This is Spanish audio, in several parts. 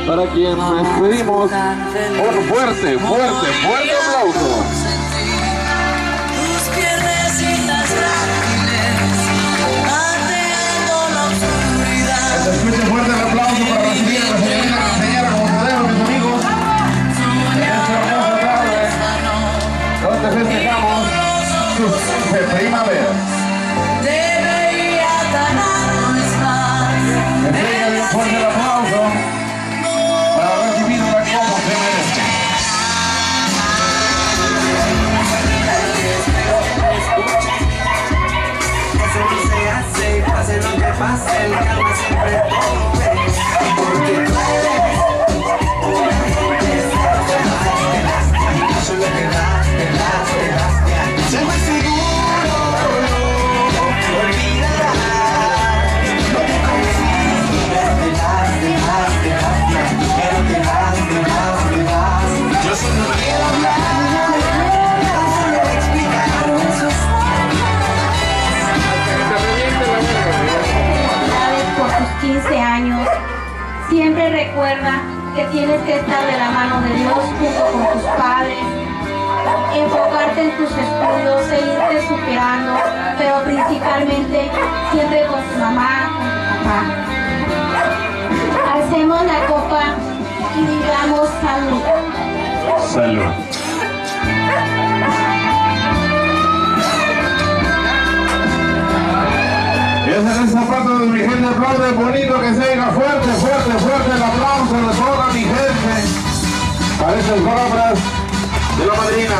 para quien les pedimos un fuerte aplauso. Escuchen fuerte el aplauso para recibir a la señorita Castañeda como se debe, mis amigos. En esta hermosa tarde, donde festejamos sus de primavera. Entréguenle un fuerte aplauso para recibirla como se merece. Eso no se hace, pase lo que pase, el karma siempre rompe. Porque tú eres una gente, eso es lo que das, sé muy seguro, olvidarás lo que consigues, te das, pero te das. Yo solo quiero hablar, tan solo explicar esos. Por tus 15 años, siempre recuerda que tienes que estar de la mano de Dios junto con tus padres, enfocarte en tus estudios, seguirte superando, pero principalmente siempre con tu mamá, con tu papá. Hacemos la copa y digamos salud. Salud. Y esa es esa parte de mi gente, aplaude bonito, que se oiga fuerte el aplauso de toda mi gente para estas palabras de la madrina.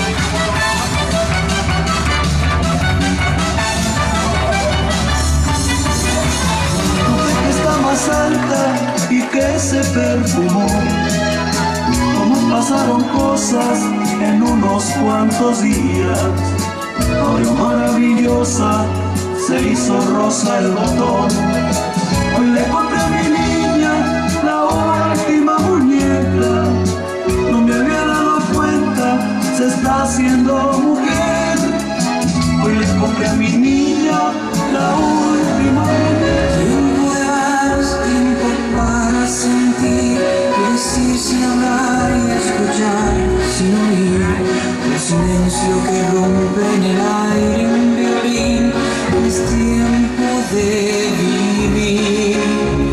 Que está más alta y que se perfumó. Como pasaron cosas en unos cuantos días. Hoy maravillosa se hizo rosa el botón. Hoy le compré a mi niña la última muñeca. No me había dado cuenta, se está haciendo mujer. Hoy le compré a mi niña la última muñeca. Tiempo para sentir, decir sin hablar y escuchar sin oír. El silencio que rompe en el aire un violín. Es tiempo de vivir.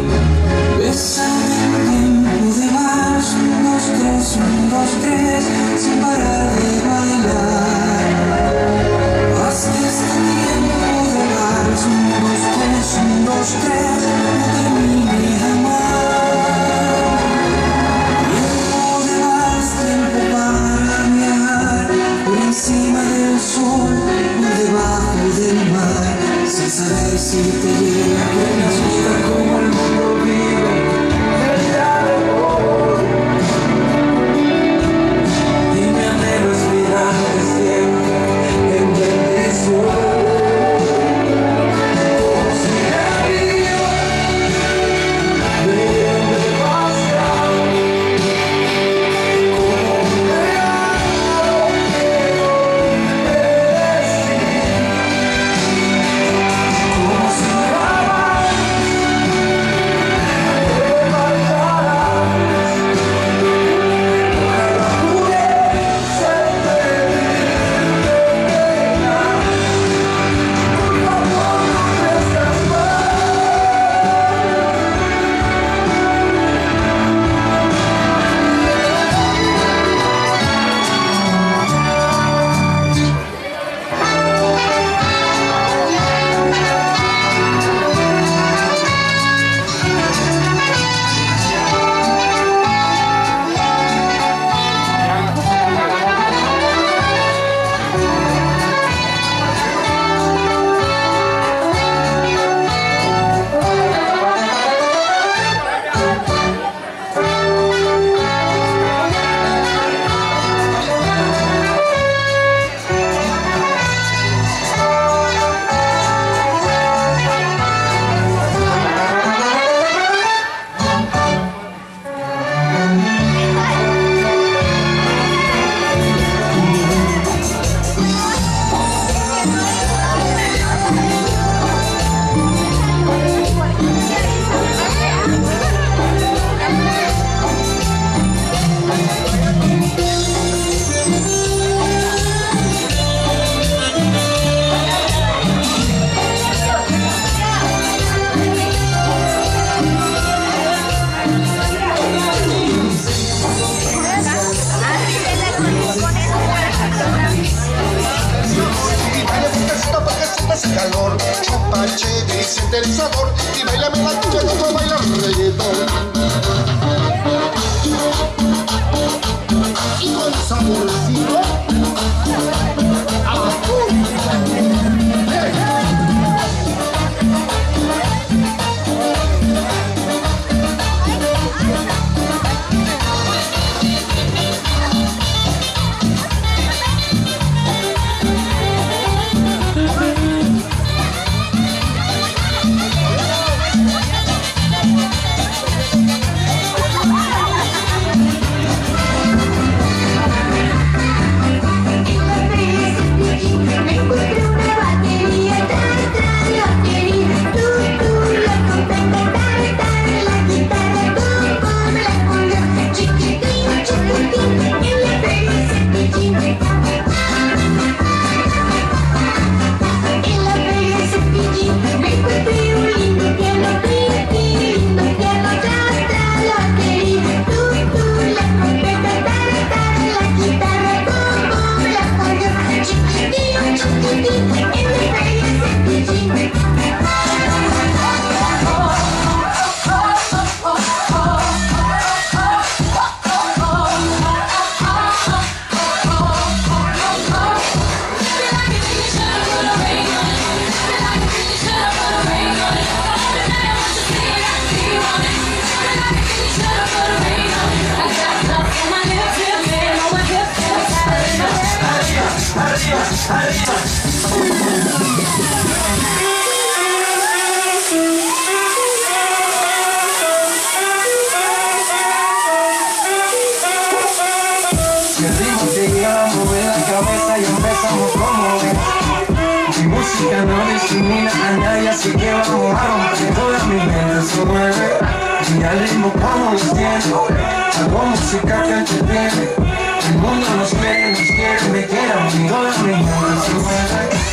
Y mira, allá así que vamos a romper toda mi mente se mueve. Y al ritmo como lo siento, hago música que entretiene. El mundo nos quiere, me quiere a mí. Toda mi mente se mueve.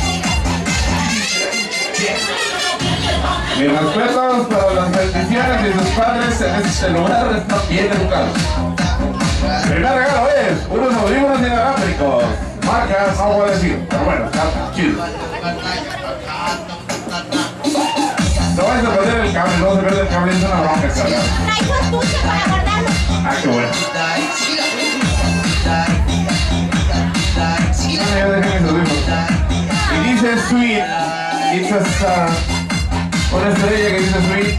Mis respetos para las bendiciones de sus padres en este lugar, están bien educados. El primer regalo es unos audífonos inalámbricos. Marcas, no voy a decir, pero bueno, está chido. No vais a perder el cable, no se pierde el cable, es una bronca cargar. Traigo estuche para guardarlo. Ah, qué bueno. No, ya dejé mis audífonos. Y dice Sweet, it's a star. Una estrella que dice Sweet.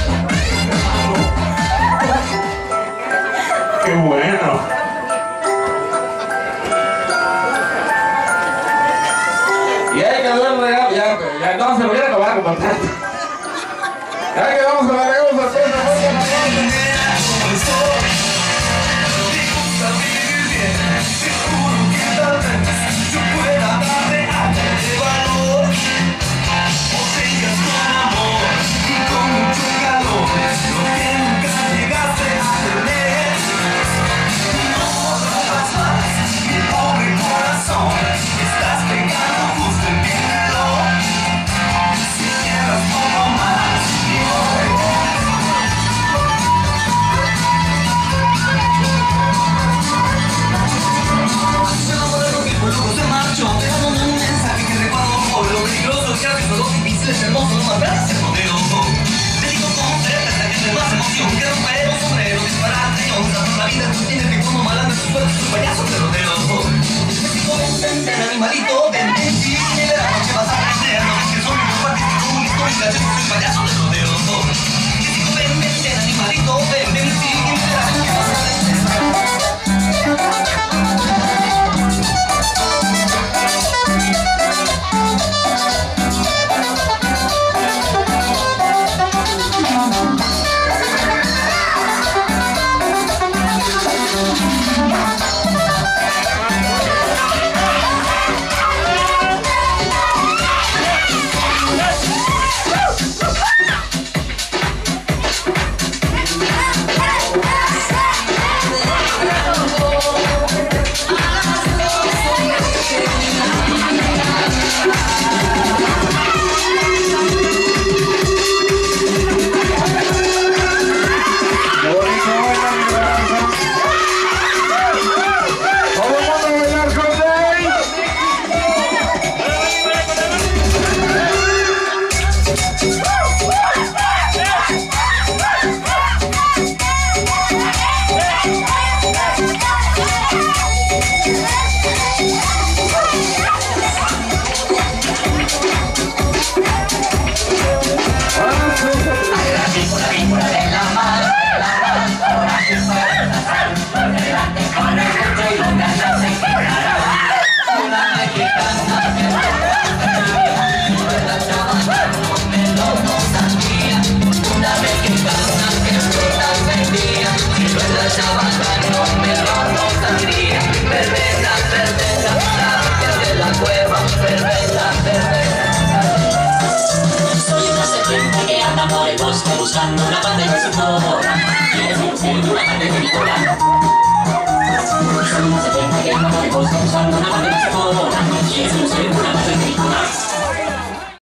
¡Qué bueno! Y ahí quedó el regalo. Ya no se lo voy a acabar como tanto. Ya quedamos con la regalo sorpresa. Animalito, ven, sí, de la noche vas a aprender. Que soy un partido, un histórica, yo soy payaso de rodeo. Ven, animalito, ven, sí, de la noche vas a aprender. Buscando una parte de su flor. Quieres ser una parte de mi cola. Soy una serpiente que anda por el bosque buscando una parte de su flor. Quieres ser una parte